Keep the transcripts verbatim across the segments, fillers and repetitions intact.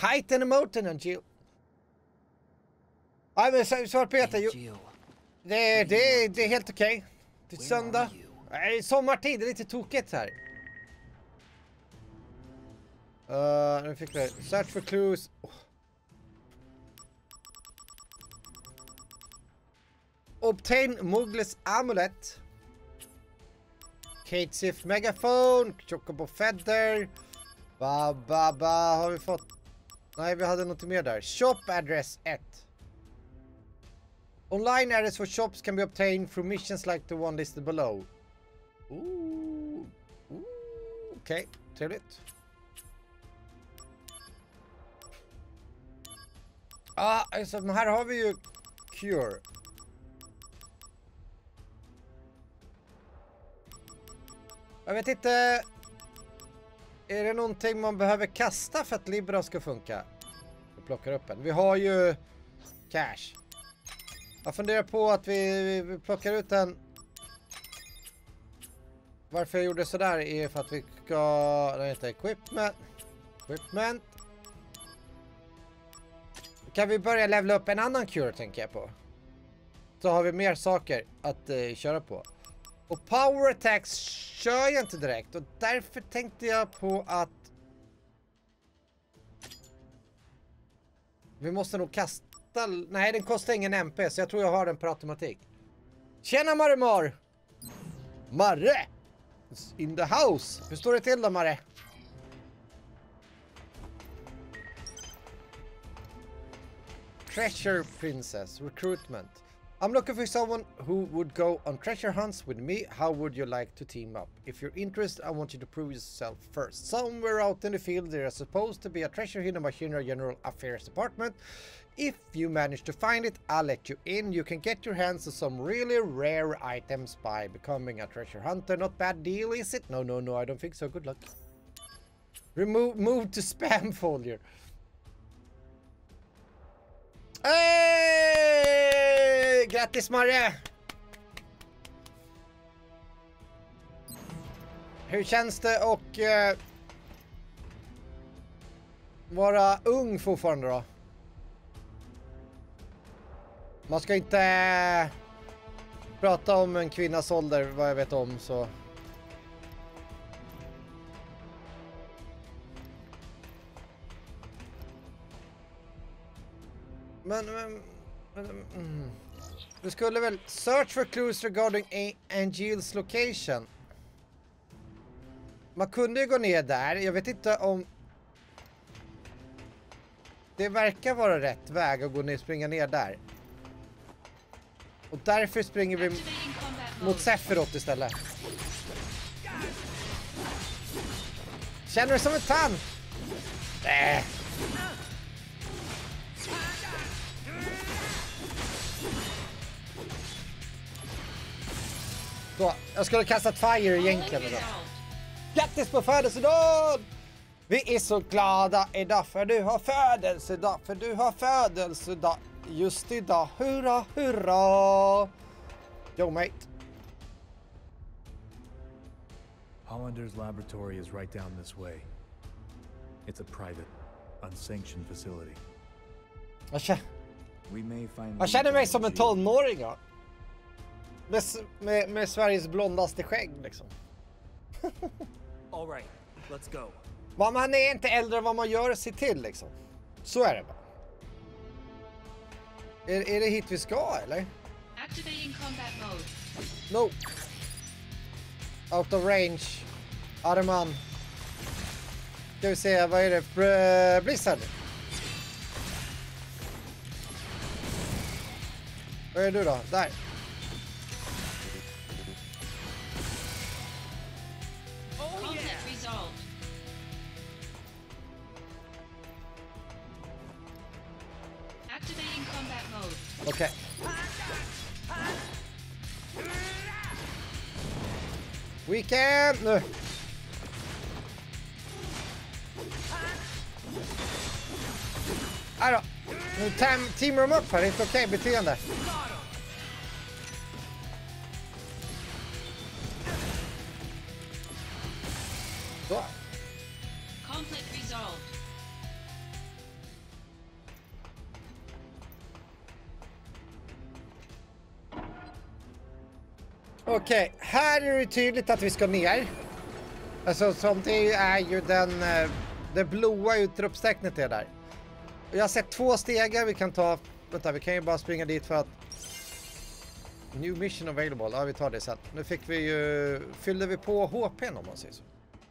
Height and emotion and Jill. Ja, men svar på Peter. Det, det, det är helt okej. Okay. Det är söndag. Nej, sommartid. Det är lite tokigt här. Uh, nu fick vi search for clues. Oh. Obtain Mowglis amulet. Kate Sif megaphone. Chocobo feather. Ba ba ba. Har vi fått? Nej, vi hade något mer där. Shop address ett. Online address for shops can be obtained through missions like the one listed below. Ooh. Ooh. Okej, okay. Trevligt. Ah, alltså, men här har vi ju cure. Jag vet inte. Är det någonting man behöver kasta för att Libra ska funka? Vi plockar upp en. Vi har ju cash. Jag funderar på att vi, vi plockar ut en. Varför jag gjorde sådär är för att vi ska... Det heter equipment. Equipment. Kan vi börja levela upp en annan cure, tänker jag på. Så har vi mer saker att uh, köra på. Och power attacks kör jag inte direkt. Och därför tänkte jag på att... Vi måste nog kasta... Nej, den kostar ingen M P, så jag tror jag har den per automatik. Tjena Marre Mar! Marre! In the house! Hur står det till då, Marre? Treasure Princess Recruitment. I'm looking for someone who would go on treasure hunts with me. How would you like to team up? If you're interested, I want you to prove yourself first. Somewhere out in the field there is supposed to be a treasure hidden by Shinra General Affairs Department. If you manage to find it, I'll let you in. You can get your hands on some really rare items by becoming a treasure hunter. Not bad deal, is it? No, no, no, I don't think so. Good luck. Remove, move to spam folder. Hey! Grattis Marre! Hur känns det och uh, vara ung fortfarande då? Man ska inte uh, prata om en kvinnas ålder, vad jag vet om, så... Men, men, men mm. Du skulle väl search for clues regarding Angeal's location. Man kunde ju gå ner där. Jag vet inte om det verkar vara rätt väg att gå ner, springa ner där. Och därför springer vi mot Sephiroth istället. Känner du som en tant? Äh. Så, jag skulle kastat fire egentligen idag. Grattis på födelsedagen! Vi är så glada idag för du har födelsedag. För du har födelsedag just idag. Hurra, hurra! Yo, mate. Hollander's laboratory is right down this way. It's a private, unsanctioned facility. Jag känner, We may find jag känner mig som en tonåring. Ja. Med, med, med Sveriges blondaste skägg liksom. All right, let's go. Man, man är inte äldre än vad man gör sig till liksom. Så är det bara. Är, är det hit vi ska eller? Activating combat mode. No. Out of range. Arman. Ska vi se, vad är det? Br Blizzard. Vad är du då? Där. Okej. Okay. Weekend nu. Här då. Nu teamar de upp här. Det är inte okej okay beteende. Så. Okej, här är det tydligt att vi ska ner. Alltså som det är ju den, det blåa utropstecknet är där. Jag har sett två stegar vi kan ta. Vänta, vi kan ju bara springa dit för att New mission available. Ja, vi tar det sen. Nu fick vi ju, fyllde vi på H P om man säger så.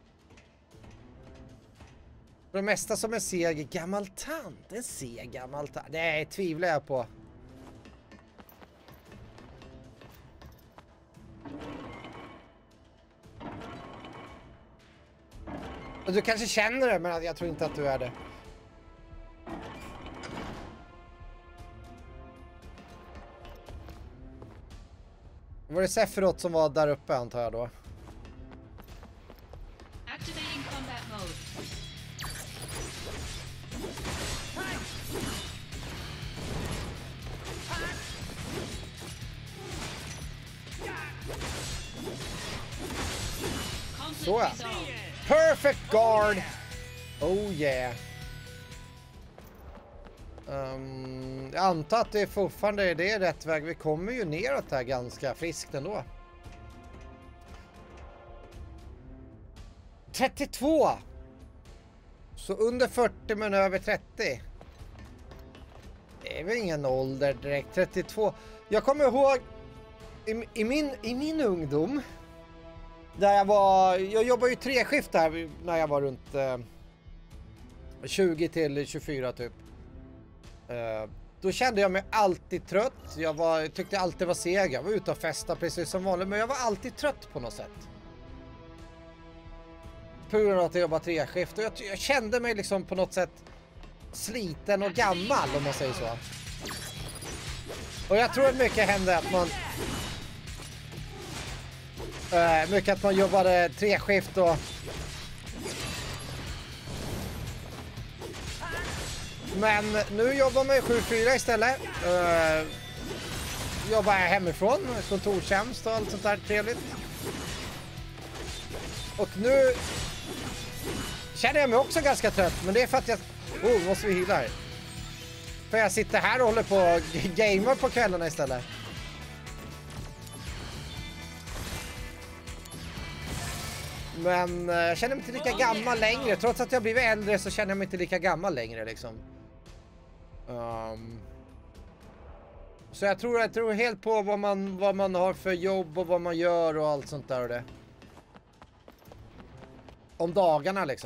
För det mesta som en seg gammal tant. En seg gammal tant. Det tvivlar jag på. Du kanske känner det, men jag tror inte att du är det. Var det Sephiroth som var där uppe antar jag då? Activating combat mode. Conflict Så ja. resolved. Perfect guard! Oh yeah. Um, jag antar att det är fortfarande är det rätt väg. Vi kommer ju neråt här ganska friskt ändå. trettiotvå! Så under fyrtio men över trettio. Det är väl ingen ålder direkt. trettiotvå. Jag kommer ihåg i, i, min, i min ungdom. Där jag var, jag jobbade ju treskift här när jag var runt eh, tjugo till tjugofyra typ. Eh, då kände jag mig alltid trött. Jag var, tyckte jag alltid var seg. Jag var ute och festa precis som vanligt. Men jag var alltid trött på något sätt. På grund av att jag jobbade treskift. Och jag, jag kände mig liksom på något sätt sliten och gammal om man säger så. Och jag tror att mycket hände att man... Uh, mycket att man jobbade treskift och men nu jobbar man sju fyra istället. Uh, jobbar jag hemifrån, kontorstjänst och allt sånt där trevligt. Och nu känner jag mig också ganska trött, men det är för att jag oh, måste vi hila här. För jag sitter här och håller på och gamer på kvällarna istället. Men uh, jag känner mig inte lika gammal längre. Trots att jag blivit äldre så känner jag mig inte lika gammal längre liksom. Um, så jag tror, jag tror helt på vad man, vad man har för jobb och vad man gör och allt sånt där och det. Om dagarna liksom.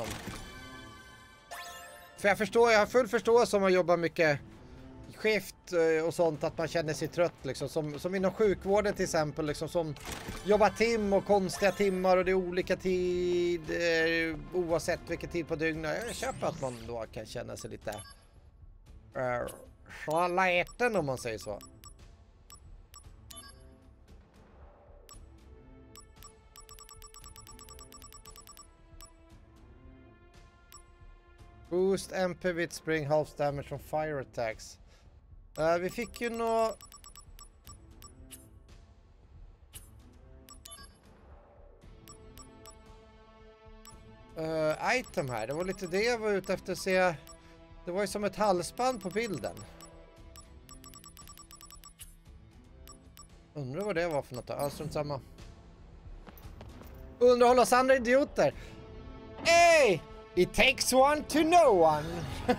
För jag förstår, jag har full förståelse om man jobbar mycket skift och sånt att man känner sig trött liksom. Som, som inom sjukvården till exempel liksom, som jobbar tim och konstiga timmar och det är olika tid eh, oavsett vilken tid på dygnet. Jag köper att man då kan känna sig lite uh, slaleten om man säger så. Boost M P with spring half damage from fire attacks. Uh, vi fick ju nå... Uh, item här. Det var lite det jag var ute efter att se. Det var ju som ett halsband på bilden. Undrar vad det var för något. Ja, strunt samma. Underhåll oss andra idioter. Hey! It takes one to know one.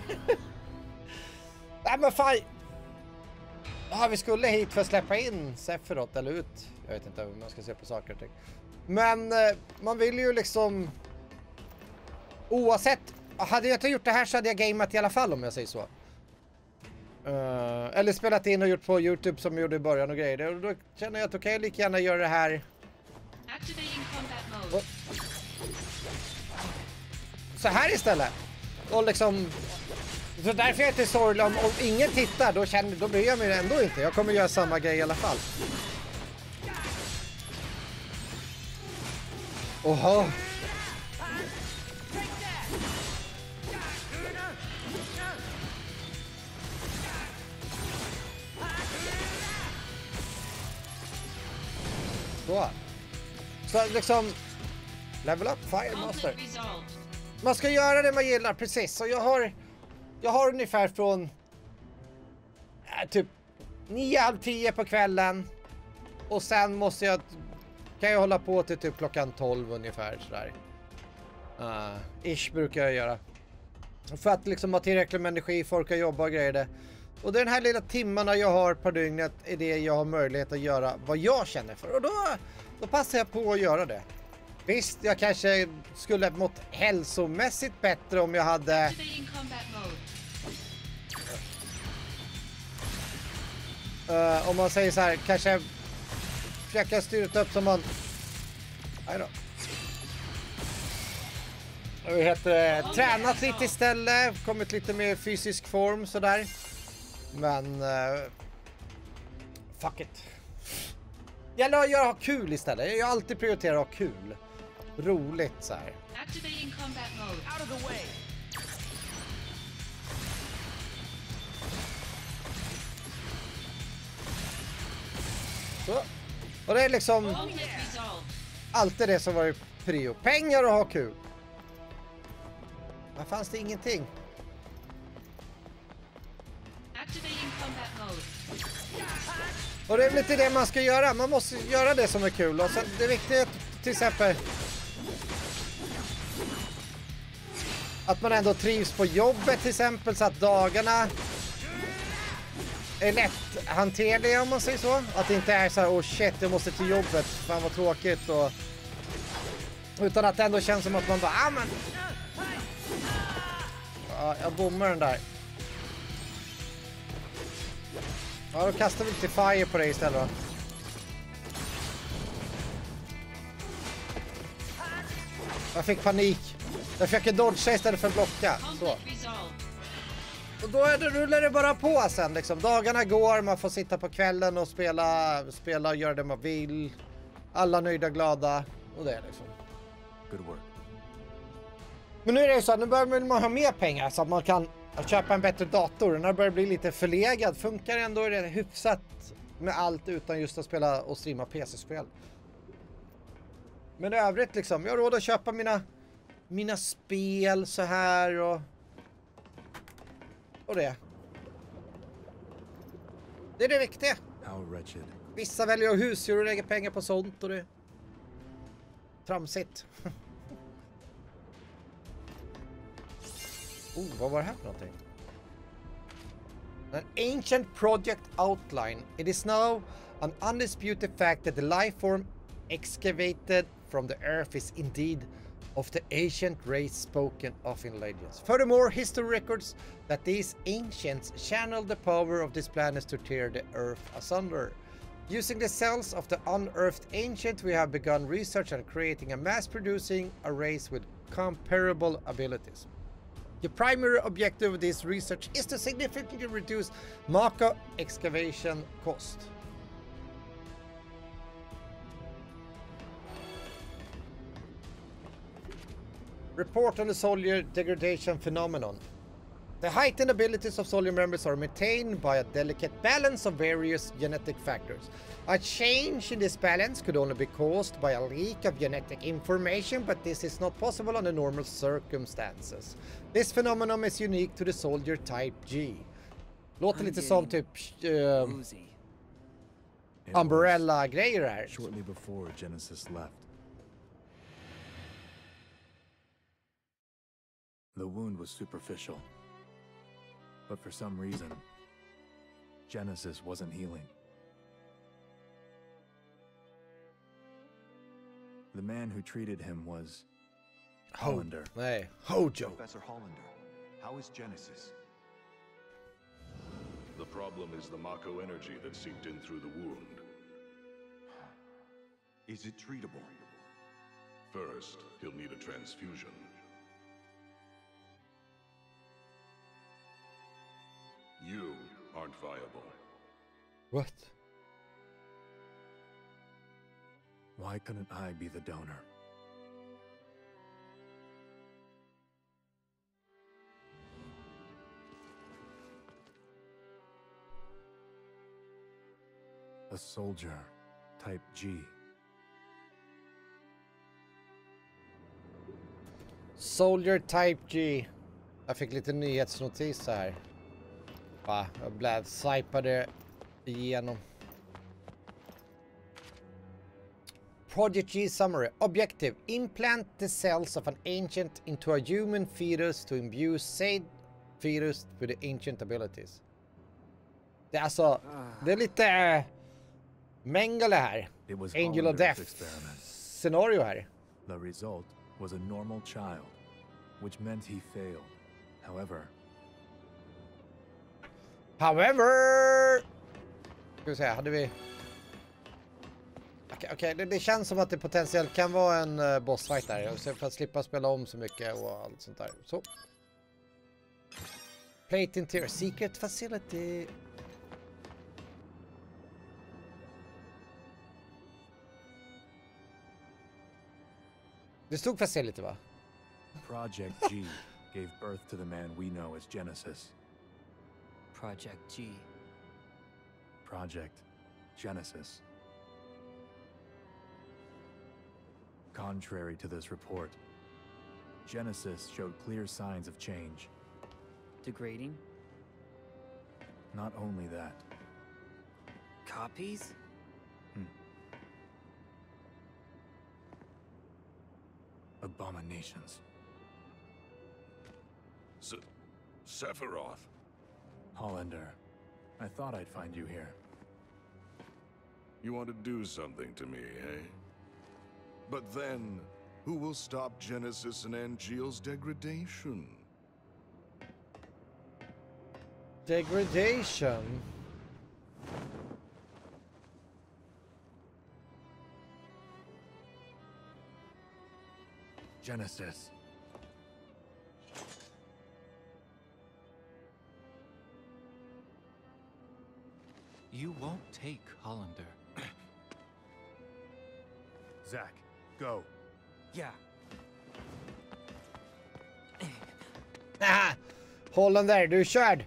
Nej men fan. Ja, vi skulle hit för att släppa in Sephiroth eller ut. Jag vet inte hur man ska se på saker och ting. Men eh, man vill ju liksom... Oavsett... Hade jag inte gjort det här så hade jag gameat i alla fall om jag säger så. Uh, eller spelat in och gjort på YouTube som jag gjorde i början och grejer. Och då känner jag att okej, okay, lika gärna göra det här. Activating combat mode. Så här istället. Och liksom... Så därför är jag inte sorglig om, om ingen tittar, då, känner, då bryr jag mig ändå inte. Jag kommer göra samma grej i alla fall. Oha. Så. Så liksom... Level up, Fire Master. Man ska göra det man gillar, precis. Så jag har... Jag har ungefär från äh, typ nio, halv tio på kvällen. Och sen måste jag kan jag hålla på till typ klockan tolv ungefär sådär. Uh, ish brukar jag göra. För att liksom ha tillräckligt med energi, folk kan jobba och grejer det. Och den här lilla timmarna jag har på dygnet är det jag har möjlighet att göra vad jag känner för. Och då, då passar jag på att göra det. Visst, jag kanske skulle mått hälsomässigt bättre om jag hade... Activating combat mode. Uh, om man säger så här, kanske försöka styra upp som man... Nej då. Vi heter tränat lite istället, kommit lite mer fysisk form sådär. Men uh, fuck it. Gäller att göra ha kul istället. Jag har alltid prioriterat att ha kul. Roligt så här. Activating combat mode. Out of the way. Så. Och det är liksom Conflict resolved. alltid det som varit prio. Pengar och ha kul. Här fanns det ingenting. Activating combat mode. Och det är väl inte det man ska göra. Man måste göra det som är kul. Och sen det är viktigt till exempel att man ändå trivs på jobbet till exempel. Så att dagarna är lätt hanterliga om man säger så. Att det inte är så här, oh shit, jag måste till jobbet. Fan vad tråkigt. Och... utan att det ändå känns som att man bara, ah men... Ja, jag bommar den där. Ja, då kastar vi lite fire på dig istället då. Jag fick panik. Jag fick dodga istället för att blocka. Så. Conflict resolved. Och då är det, rullar det bara på sen liksom. Dagarna går, man får sitta på kvällen och spela, spela och göra det man vill. Alla nöjda, glada. Och det är liksom. Good work. Men nu är det så att nu börjar man ha mer pengar så att man kan köpa en bättre dator. När det börjar bli lite förlegad funkar ändå är det hyfsat med allt utan just att spela och streama P C-spel. Men i övrigt liksom, jag har råd att köpa mina mina spel så här och och det. Det är det viktiga. How wretched. Vissa väljer att husdjur och lägger pengar på sånt och det tramsigt. Oh, vad var det här för någonting? An ancient project outline. It is now an undisputed fact that the life form excavated from the earth is indeed of the ancient race spoken of in legends. Furthermore, history records that these ancients channeled the power of this planet to tear the earth asunder. Using the cells of the unearthed ancient, we have begun research on creating a mass-producing a race with comparable abilities. The primary objective of this research is to significantly reduce Mako excavation cost. Report on the soldier degradation phenomenon. The heightened abilities of soldier members are maintained by a delicate balance of various genetic factors. A change in this balance could only be caused by a leak of genetic information, but this is not possible under normal circumstances. This phenomenon is unique to the soldier type G. Låter lite som typ uh, Woozy. It was Umbrella-grejer här. shortly before Genesis left. The wound was superficial, but for some reason, Genesis wasn't healing. The man who treated him was Hollander. Nej, Hojo. Professor Hollander, how is Genesis? The problem is the Mako energy that seeped in through the wound. Is it treatable? First, he'll need a transfusion. You aren't viable. What? Why couldn't I be the donor? A soldier, type G. Soldier type G. Jag fick lite nyhetsnotis här. Va, jag blev swipade igenom. Project G summary. Objective. Implant the cells of an ancient into a human fetus to imbue said fetus with the ancient abilities. Det är alltså, det är lite äh, Mengele här. Angel of Death scenario här. The result was a normal child, which meant he failed. However, However, ska vi säga, hade vi Okej, okay, okay. det, det känns som att det potentiellt kan vara en uh, bossfight där. Så för att slippa spela om så mycket och allt sånt där. Så. Plate interior, secret facility. Det stod facility, va? Project G gave birth to the man we know as Genesis. Project G. Project Genesis. Contrary to this report, Genesis showed clear signs of change. Degrading? Not only that. Copies? Hmm. Abominations. S Sephiroth. Hollander, I thought I'd find you here. You want to do something to me, eh? But then, who will stop Genesis and Angeal's degradation? Degradation? Genesis. You won't take Hollander. Zack, go. Yeah. Haha! Hollander, du är körd!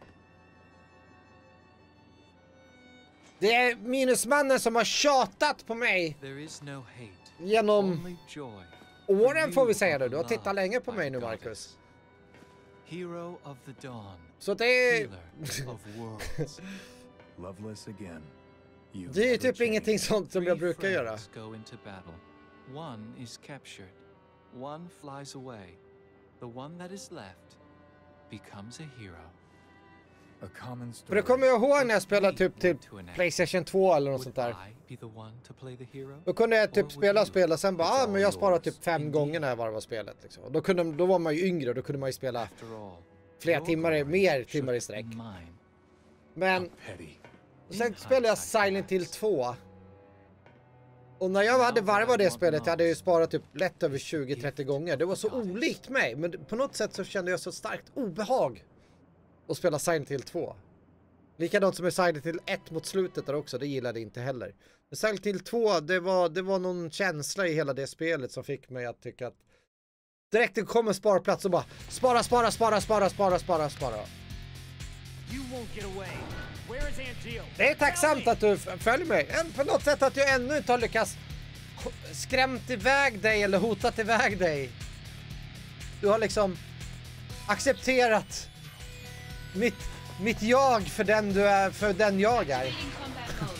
Det är minusmannen som har tjatat på mig There is no hate. genom Only joy. åren, får vi säga det. Du har tittat länge på mig nu, Marcus. Hero of the dawn. Så det är... Healer of worlds. Loveless again. You Det är never typ change. ingenting sånt som jag Three brukar göra. friends go into battle. One is captured. One flies away. The one that is left becomes a hero. A common För story. det kommer jag ihåg när jag spelade typ till To enact. PlayStation två eller något Would sånt där. I be the one to play the hero? Då kunde jag Or typ would spela och you? spela, sen bara, ah, men jag sparar typ fem Indeed. gånger när jag varvar spelet liksom. Och då, kunde, då var man ju yngre och då kunde man ju spela After all, flera your timmar, i- glory mer timmar i should sträck. be mine. Men Petty. sen spelade jag Silent Hill två. Och när jag hade varvat det spelet, jag hade ju sparat typ lätt över tjugo trettio gånger. Det var så olikt mig, men på något sätt så kände jag så starkt obehag att spela Silent Hill två. Likadant som med Silent Hill ett mot slutet där också, det gillade jag inte heller. Men Silent Hill två, det var, det var någon känsla i hela det spelet som fick mig att tycka att direkt det kom en sparplats och bara spara, spara, spara, spara, spara, spara, spara. You won't get away. Where is Angeal? Det är tacksamt att du f- följer mig. En- På något sätt att jag ännu inte har lyckats h- skrämt iväg dig eller hotat iväg dig. Du har liksom accepterat mitt, mitt jag för den du är, för den jag är. In combat mode.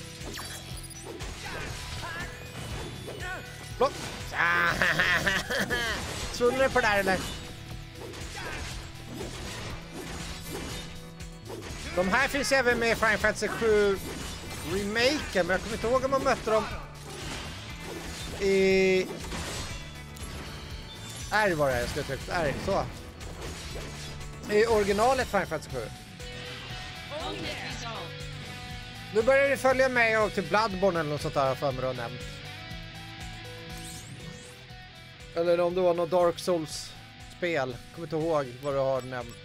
Block. Tror du på det där eller? De här finns även med i Final Fantasy sju remaken, men jag kommer inte ihåg om man mötte dem i... R var det, jag skulle trycka R, så. I originalet Final Fantasy sju. Ultimate resolve. Nu börjar du följa mig och till Bloodborne eller något sånt där för mig du har nämnt. Eller om det var något Dark Souls-spel. Kommer inte ihåg vad du har nämnt.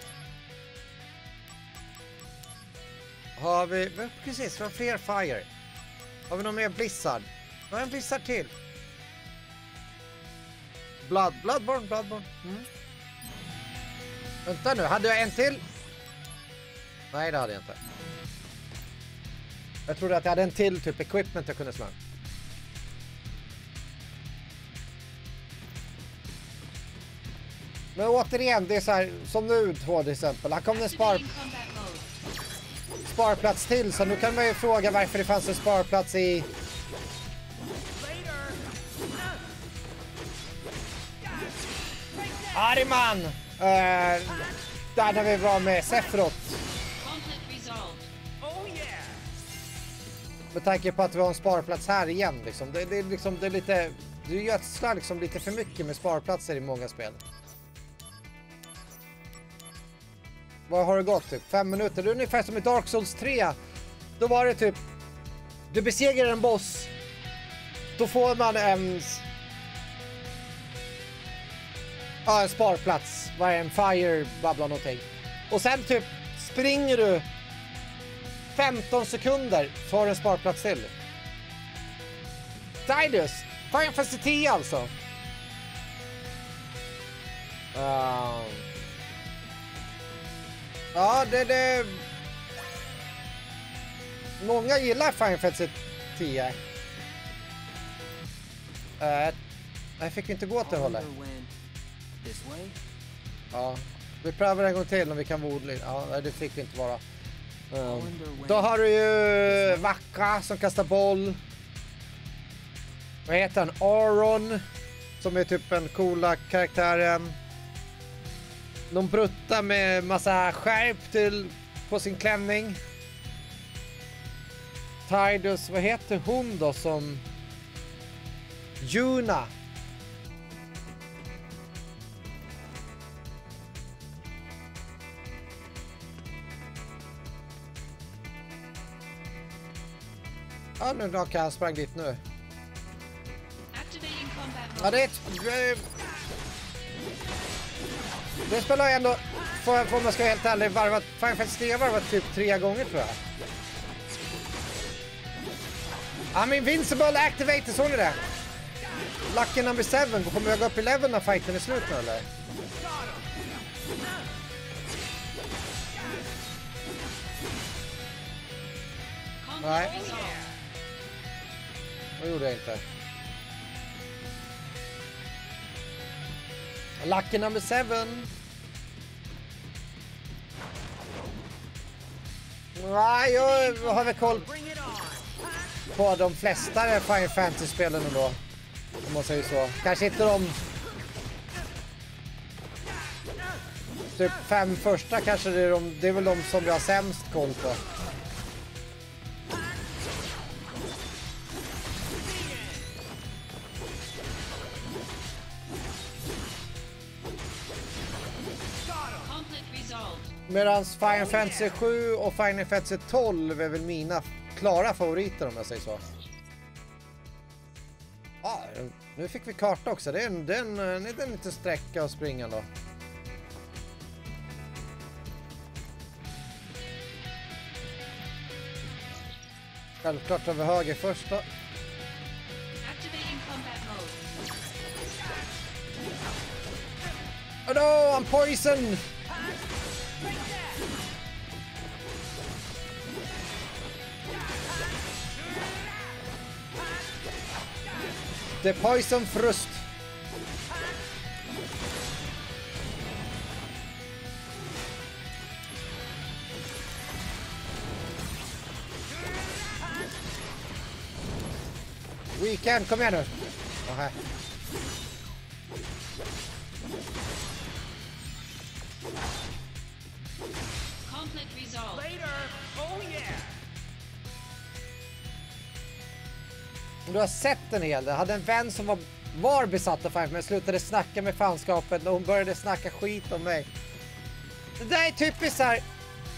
Har vi... men precis, vi har fler Fire. Har vi någon mer Blizzard? Vi har en Blizzard till. Blood, Bloodborne, Bloodborne. Mm. Vänta nu, hade jag en till? Nej, det hade jag inte. Jag trodde att jag hade en till typ equipment jag kunde slå. Men återigen, det är så här som nu två till exempel. Här kom det en spar, Activating combat mode. sparplats till, så nu kan man ju fråga varför det fanns en sparplats i Ariman! Uh, där när vi var med Sephiroth. Conflict resolved. Oh yeah! Med tanke på att vi har en sparplats här igen liksom. Det, det, liksom, det är lite... Du gödslar liksom lite för mycket med sparplatser i många spel. Vad har det gått? Typ fem minuter? Det är ungefär som i Dark Souls tre. Då var det typ... Du besegrar en boss. Då får man en... Ja, en sparplats. Vad är en fire, babbla någonting. Och sen typ springer du femton sekunder för en sparplats till. Tidus! Final Fantasy tio alltså. Uh... Ja, det det... Många gillar Final Fantasy tio. Uh, jag fick inte gå till hållet. Ja, vi prövar en gång till om vi kan vara odling. Ja, det fick vi inte vara. Um, då har du ju Vakka som kastar boll. Vad heter han? Aron. Som är typ en coola karaktären. De bruttar med massa skärp till på sin klänning. Tidus, vad heter hon då som... Yuna. Ja, nu kan han sprang dit nu. Activating combat Ja, mode. det är ett... Det spelar jag ändå, för, för man ska vara helt ärlig, varvat, Final Fantasy tio varvat typ tre gånger tror jag. I'm invincible activated, såg ni det? Lucky number seven, kommer jag gå upp i eleven när fighten är slut nu eller? Nej. Conflict resolved. Det gjorde jag inte. Lucky number seven. Nej, jag har väl koll på de flesta Final Fantasy-spelen då. Om man säger så. Kanske inte de... Typ fem första kanske det är, de, det är väl de som jag har sämst koll på. Medan Final Fantasy sju och Final Fantasy tolv är väl mina klara favoriter om jag säger så. Ah, nu fick vi karta också. Det är en, det är en, en, en liten sträcka att springa då. Självklart över höger först då. Activating combat mode. Oh no, I'm poisoned! The poison thrust. Weekend, kom igen nu. Oh, här. Conflict resolved. Later! Oh yeah! Du har sett en hel del. Jag hade en vän som var, var besatt av Final, men slutade snacka med fanskapet och hon började snacka skit om mig. Det där är typiskt så här.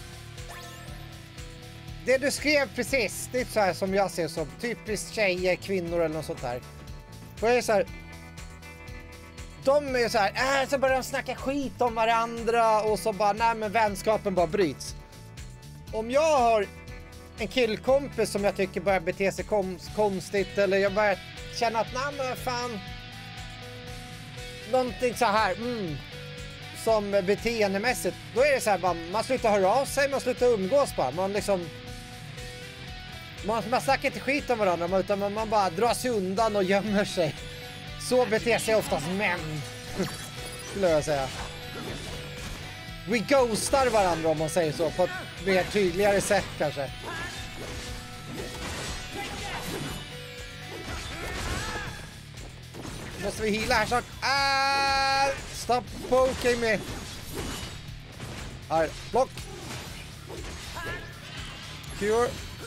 Det du skrev precis, det är så här som jag ser som typiskt tjejer, kvinnor eller något sånt där. För det är så här. De är så här, äh, så börjar de snacka skit om varandra och så bara, nej men vänskapen bara bryts. Om jag har en killkompis som jag tycker börjar bete sig konstigt eller jag börjar känna att nej men fan någonting så här mm, som beteendemässigt, då är det så här bara, man slutar höra av sig, man slutar umgås bara, man liksom man, man snackar inte skit om varandra utan man, man bara drar sig undan och gömmer sig. Så beter sig oftast män skulle jag säga. We ghostar varandra om man säger så på ett mer tydligare sätt kanske. Måste vi heala här snart? Ah, Stop poking me. Alright, block. Cure.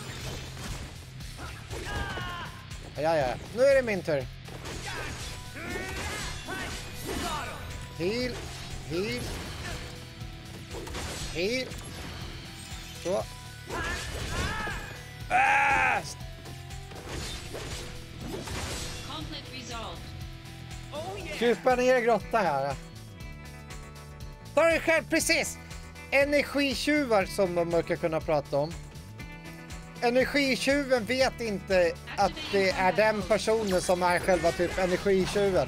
Ja, ja, nu är det min tur. Heal. Heal. Heal. Så. Ah! Conflict resolved. Krypa ner i grottan här. Ta det själv, precis! Energitjuvar som de brukar kunna prata om. Energitjuven vet inte att det är den personen som är själva typ energitjuven.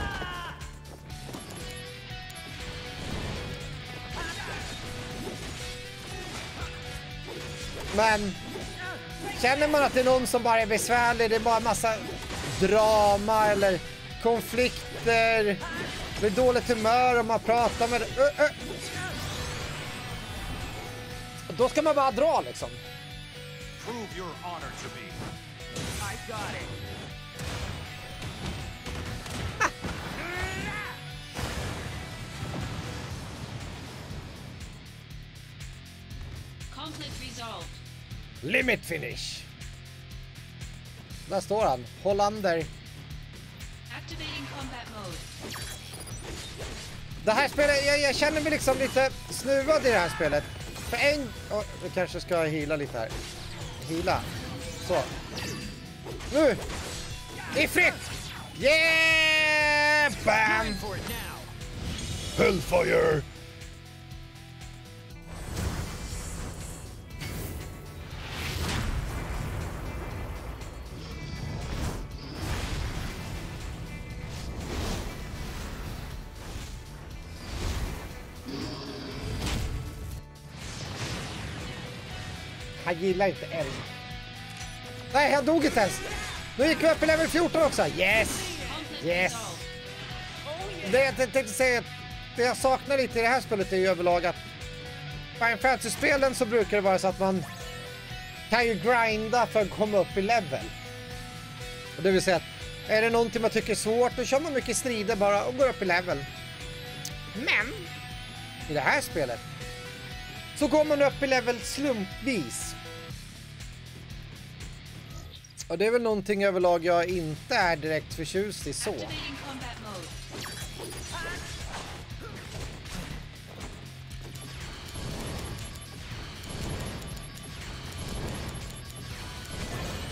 Men känner man att det är någon som bara är besvärlig, det är bara en massa drama eller konflikter, det är dåligt humör om man pratar med uh, uh. Då ska man bara dra liksom. Prove your honor to me. I got it. Conflict resolved. Limit finish. Där står han, Hollander. Activating combat mode. Det här spelet, jag, jag känner mig liksom lite snuvad i det här spelet. För en... Oh, jag kanske ska heala lite här. Heala. Så. Nu! Det är fritt! Yeah! Bam! For it now. Hellfire! Han gillar inte eld. Nej, han dog inte ens. Nu gick vi upp i level fjorton också. Yes! Conflict Yes! resolved. Det jag tänkte säga att det jag saknar lite i det här spelet är ju överlag att Final Fantasy-spelen så brukar det vara så att man kan ju grinda för att komma upp i level. Och det vill säga att är det någonting man tycker är svårt, då kör man mycket strider bara och går upp i level. Men i det här spelet så går man upp i level slumpvis. Och det är väl någonting överlag jag inte är direkt förtjust i så. Activating combat mode.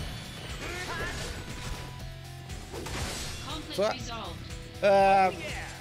Conflict Så. resolved. Uh,